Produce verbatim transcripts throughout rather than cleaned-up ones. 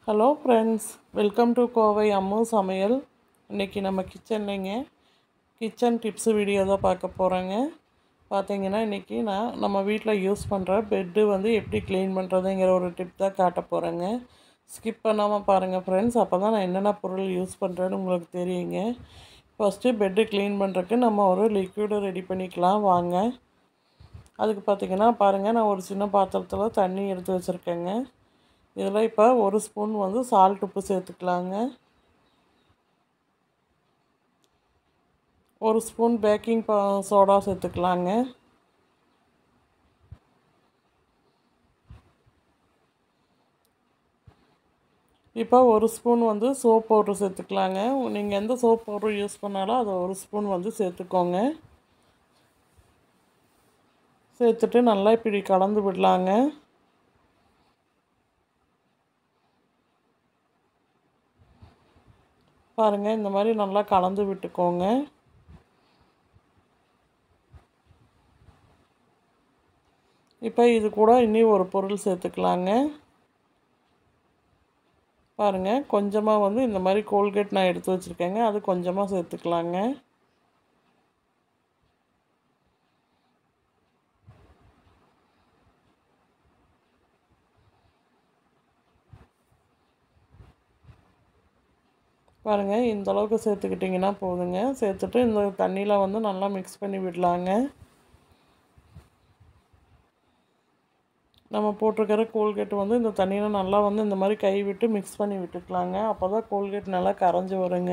Hello friends, welcome to Kovai Ammu சமையல். இன்றைக்கி நம்ம கிச்சன்லைங்க கிச்சன் டிப்ஸு வீடியோ தான் பார்க்க போகிறோங்க. பார்த்தீங்கன்னா இன்றைக்கி நான் நம்ம வீட்டில் யூஸ் பண்ணுற பெட்டு வந்து எப்படி க்ளீன் பண்ணுறதுங்கிற ஒரு டிப் தான் காட்ட போகிறேங்க. ஸ்கிப் பண்ணாமல் பாருங்கள் ஃப்ரெண்ட்ஸ், அப்போ தான் நான் என்னென்ன பொருள் யூஸ் பண்ணுறேன்னு உங்களுக்கு தெரியுங்க. ஃபஸ்ட்டு பெட்டு க்ளீன் பண்ணுறதுக்கு நம்ம ஒரு லிக்விடை ரெடி பண்ணிக்கலாம் வாங்க. அதுக்கு பார்த்திங்கன்னா பாருங்கள், நான் ஒரு சின்ன பாத்திரத்தில் தண்ணி எடுத்து வச்சுருக்கேங்க. இதில் இப்போ ஒரு ஸ்பூன் வந்து சால்ட் உப்பு சேர்த்துக்கலாங்க. ஒரு ஸ்பூன் பேக்கிங் சோடா சேர்த்துக்கலாங்க. இப்போ ஒரு ஸ்பூன் வந்து சோப் பவுட்ரு சேர்த்துக்கலாங்க. நீங்கள் எந்த சோப் பவுட்ரு யூஸ் பண்ணாலும் அதை ஒரு ஸ்பூன் வந்து சேர்த்துக்கோங்க. சேர்த்துட்டு நல்லா இப்படி கலந்து விடலாங்க. பாருங்கள், இந்த மாதிரி நல்லா கலந்து விட்டுக்கோங்க. இப்போ இது கூட இன்னி ஒரு பொருள் சேர்த்துக்கலாங்க. பாருங்கள், கொஞ்சமாக வந்து இந்த மாதிரி கோல்கேட் நான் எடுத்து வச்சுருக்கேங்க, அது கொஞ்சமாக சேர்த்துக்கலாங்க. பாருங்கள், இந்த அளவுக்கு சேர்த்துக்கிட்டிங்கன்னா போதுங்க. சேர்த்துட்டு இந்த தண்ணியில் வந்து நல்லா மிக்ஸ் பண்ணி விடலாங்க. நம்ம போட்டிருக்கிற கோல்கேட் வந்து இந்த தண்ணியில் நல்லா வந்து இந்த மாதிரி கை விட்டு மிக்ஸ் பண்ணி விட்டுக்கலாங்க. அப்போ தான் கோல்கேட் நல்லா கரைஞ்சி வருங்க.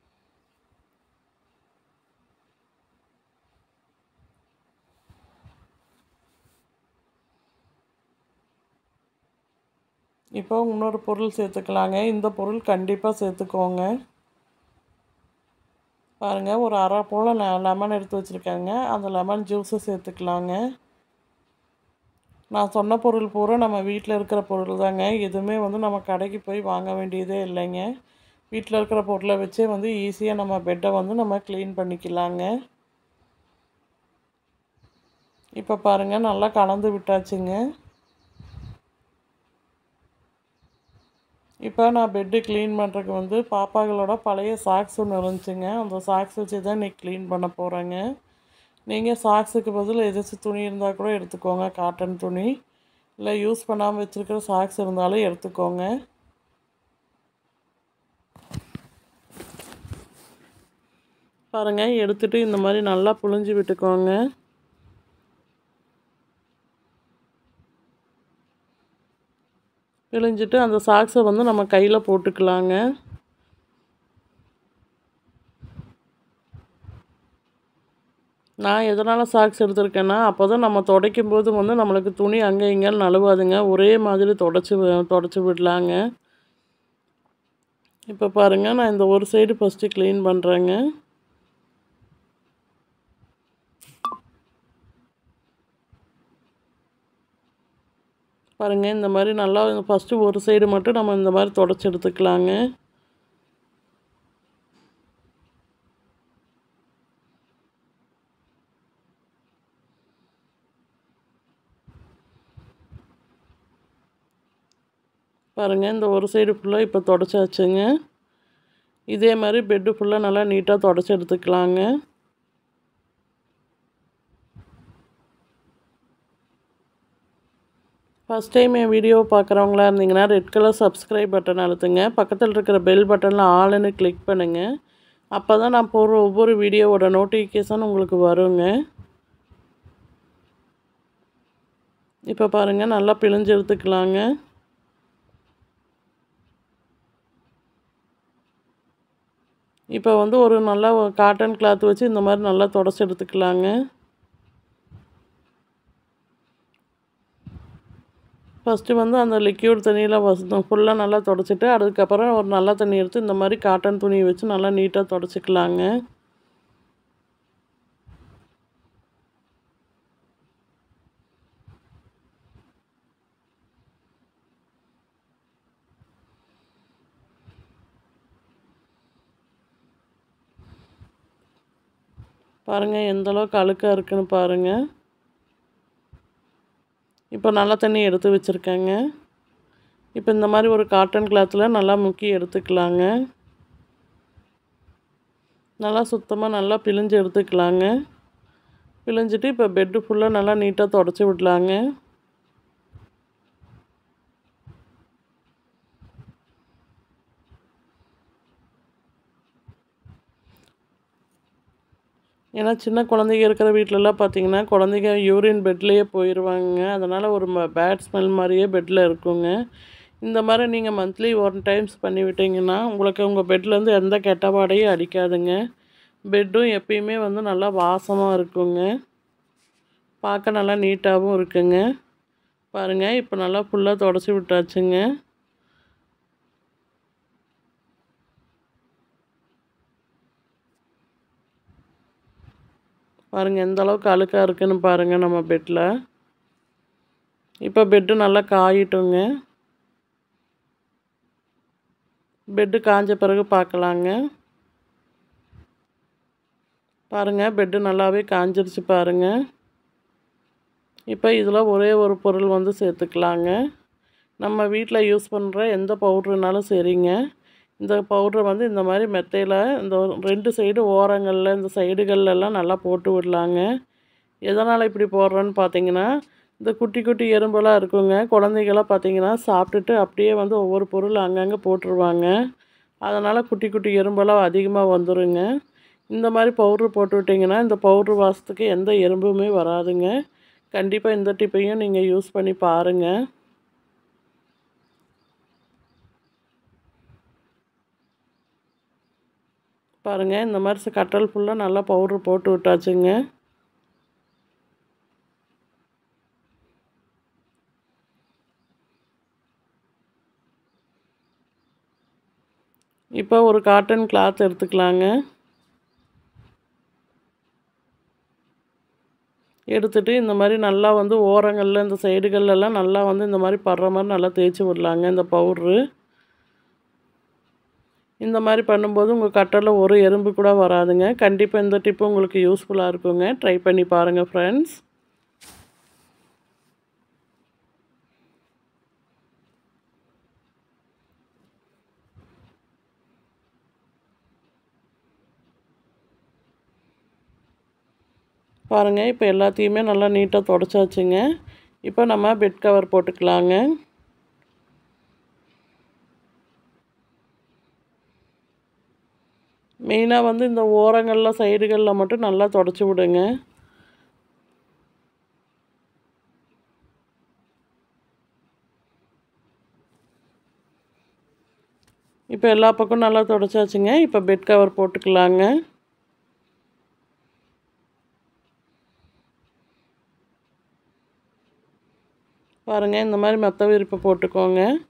இப்போ இன்னொரு பொருள் சேர்த்துக்கலாங்க. இந்த பொருள் கண்டிப்பாக சேர்த்துக்கோங்க. பாருங்கள், ஒரு அரை போல் லெமன் எடுத்து வச்சுருக்கேங்க. அந்த லெமன் ஜூஸை சேர்த்துக்கலாங்க. நான் சொன்ன பொருள் பூரா நம்ம வீட்டில் இருக்கிற பொருள் தாங்க. எதுவுமே வந்து நம்ம கடைக்கு போய் வாங்க வேண்டியதே இல்லைங்க. வீட்டில் இருக்கிற பொருளை வச்சே வந்து ஈஸியாக நம்ம பெட்டை வந்து நம்ம க்ளீன் பண்ணிக்கலாங்க. இப்போ பாருங்கள், நல்லா கலந்து விட்டாச்சுங்க. இப்போ நான் பெட்டு க்ளீன் பண்ணுறதுக்கு வந்து பாப்பாங்களோட பழைய சாக்ஸ் ஒன்று இருந்துச்சுங்க. அந்த சாக்ஸ் வச்சு தான் இன்றைக்கி க்ளீன் பண்ண போகிறேங்க. நீங்கள் சாக்ஸுக்கு பதில் எதாச்சும் துணி இருந்தால் கூட எடுத்துக்கோங்க, காட்டன் துணி. இல்லை யூஸ் பண்ணாமல் வச்சுருக்கிற சாக்ஸ் இருந்தாலும் எடுத்துக்கோங்க. பாருங்கள், எடுத்துகிட்டு இந்த மாதிரி நல்லா புழிஞ்சு விட்டுக்கோங்க. பிழிஞ்சிட்டு அந்த சாக்ஸை வந்து நம்ம கையில் போட்டுக்கலாங்க. நான் எதனால் சாக்ஸ் எடுத்திருக்கேன்னா, அப்போ தான் நம்ம துடைக்கும் போது வந்து நம்மளுக்கு துணி அங்கே இங்கேன்னு நழுவாதுங்க. ஒரே மாதிரி தொடச்சி தொடச்சி விடலாங்க. இப்போ பாருங்கள், நான் இந்த ஒரு சைடு ஃபஸ்ட்டு க்ளீன் பண்ணுறேங்க. பாருங்கள், இந்த மாதிரி நல்லா ஃபஸ்ட்டு ஒரு சைடு மட்டும் நம்ம இந்த மாதிரி தொடச்சி எடுத்துக்கலாங்க. பாருங்கள், இந்த ஒரு சைடு ஃபுல்லாக இப்போ தொடச்சாச்சுங்க. இதே மாதிரி பெட்டு ஃபுல்லாக நல்லா நீட்டாக தொடச்சி எடுத்துக்கலாங்க. ஃபஸ்ட் டைம் என் வீடியோவை பார்க்குறவங்களா இருந்தீங்கன்னா ரெட் கலர் சப்ஸ்கிரைப் பட்டன் அழுத்துங்க. பக்கத்தில் இருக்கிற பெல் பட்டனில் ஆல்னு கிளிக் பண்ணுங்கள். அப்போ தான் நான் போடுற ஒவ்வொரு வீடியோவோட நோட்டிஃபிகேஷன் உங்களுக்கு வருங்க. இப்போ பாருங்கள், நல்லா பிழிஞ்சு எடுத்துக்கலாங்க. இப்போ வந்து ஒரு நல்லா காட்டன் கிளாத் வச்சு இந்த மாதிரி நல்லா தொடச்சி எடுத்துக்கலாங்க. ஃபஸ்ட்டு வந்து அந்த லிக்யூட் தண்ணியில் ஃபுல்லாக நல்லா தொடச்சிட்டு அதுக்கப்புறம் ஒரு நல்ல தண்ணி எடுத்து இந்த மாதிரி காட்டன் துணியை வச்சு நல்லா நீட்டாக தொடச்சிக்கலாங்க. பாருங்கள், எந்தளவுக்கு அழுக்காக இருக்குன்னு பாருங்கள். இப்போ நல்ல தண்ணி எடுத்து வச்சுருக்கேங்க. இப்போ இந்த மாதிரி ஒரு காட்டன் கிளாத்தில் நல்லா முக்கி எடுத்துக்கலாங்க. நல்லா சுத்தமாக நல்லா பிழிஞ்சு எடுத்துக்கலாங்க. பிழிஞ்சிட்டு இப்போ பெட்டு ஃபுல்லாக நல்லா நீட்டாக தொடச்சி விடலாங்க. ஏன்னா சின்ன குழந்தைங்க இருக்கிற வீட்டிலலாம் பார்த்திங்கன்னா குழந்தைங்க யூரின் பெட்லேயே போயிடுவாங்க. அதனால் ஒரு ம பேட் ஸ்மெல் மாதிரியே பெட்டில் இருக்குங்க. இந்த மாதிரி நீங்கள் மந்த்லி ஒன் டைம்ஸ் பண்ணி விட்டிங்கன்னா உங்களுக்கு உங்கள் பெட்லேருந்து எந்த கெட்ட வாடையும் அடிக்காதுங்க. பெட்டும் எப்பயுமே வந்து நல்லா வாசமாக இருக்குங்க. பார்க்க நல்லா நீட்டாகவும் இருக்குங்க. பாருங்கள், இப்போ நல்லா ஃபுல்லாக தொடச்சி விட்டாச்சுங்க. பாருங்கள் எந்த அளவுக்கு அழுக்காக இருக்குன்னு பாருங்கள் நம்ம பெட்டில். இப்போ பெட்டு நல்லா காயிட்டுங்க. பெட்டு காஞ்ச பிறகு பார்க்கலாங்க. பாருங்கள் பெட்டு நல்லாவே காஞ்சிருச்சு பாருங்கள். இப்போ இதில் ஒரே ஒரு பொருள் வந்து சேர்த்துக்கலாங்க. நம்ம வீட்டில் யூஸ் பண்ணுற எந்த பவுட்ருனாலும் சரிங்க. இந்த பவுட்ரை வந்து இந்த மாதிரி மெத்தையில் இந்த ரெண்டு சைடு ஓரங்களில் இந்த சைடுகள்லாம் நல்லா போட்டு விடலாங்க. எதனால் இப்படி போடுறோன்னு பார்த்தீங்கன்னா, இந்த குட்டி குட்டி எறும்பெல்லாம் இருக்குங்க. குழந்தைகளாம் பார்த்தீங்கன்னா சாப்பிட்டுட்டு அப்படியே வந்து ஒவ்வொரு பொருள் அங்கங்கே போட்டுருவாங்க. அதனால் குட்டி குட்டி எறும்பெல்லாம் அதிகமாக வந்துடுங்க. இந்த மாதிரி பவுட்ரு போட்டு விட்டிங்கன்னா இந்த பவுட்ரு வாசத்துக்கு எந்த எறும்புமே வராதுங்க. கண்டிப்பாக இந்த டிப்பையும் நீங்கள் யூஸ் பண்ணி பாருங்கள். பாருங்கள் இந்த மாதிரி கட்டல் ஃபுல்லாக நல்லா பவுட்ரு போட்டு விட்டாச்சுங்க. இப்போ ஒரு காட்டன் கிளாத் எடுத்துக்கலாங்க. எடுத்துகிட்டு இந்த மாதிரி நல்லா வந்து ஓரங்களில் இந்த சைடுகள்லாம் நல்லா வந்து இந்த மாதிரி படுற மாதிரி நல்லா தேய்ச்சி விடலாங்க இந்த பவுட்ரு. இந்த மாதிரி பண்ணும்போது உங்கள் கட்டலில் ஒரு எறும்பு கூட வராதுங்க. கண்டிப்பாக இந்த டிப்பு உங்களுக்கு யூஸ்ஃபுல்லாக இருக்குங்க. ட்ரை பண்ணி பாருங்கள் ஃப்ரெண்ட்ஸ். பாருங்கள் இப்போ எல்லாத்தையுமே நல்லா நீட்டாக தொடச்சாச்சுங்க. இப்போ நம்ம பெட் கவர் போட்டுக்கலாங்க. மெயினாக வந்து இந்த ஓரங்களில் சைடுகளில் மட்டும் நல்லா தொடச்சி விடுங்க. இப்போ எல்லா பக்கம் நல்லா தொடச்சாச்சுங்க. இப்போ பெட் கவர் போட்டுக்கலாங்க. பாருங்கள் இந்த மாதிரி மெத்த விரிப்பு போட்டுக்கோங்க.